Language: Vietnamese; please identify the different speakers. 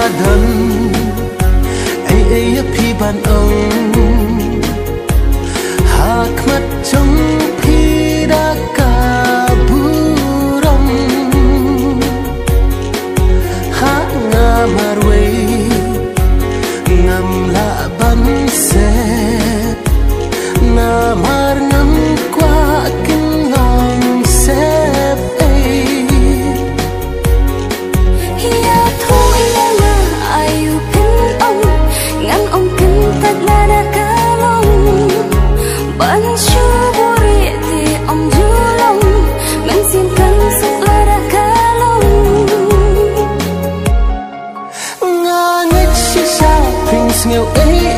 Speaker 1: thân ấy ấy phi ban ông hạt mắt trong phi đã cả burong hát nga marway ngam la ban se na mar ngam qua kinh ngang se nghèo ấy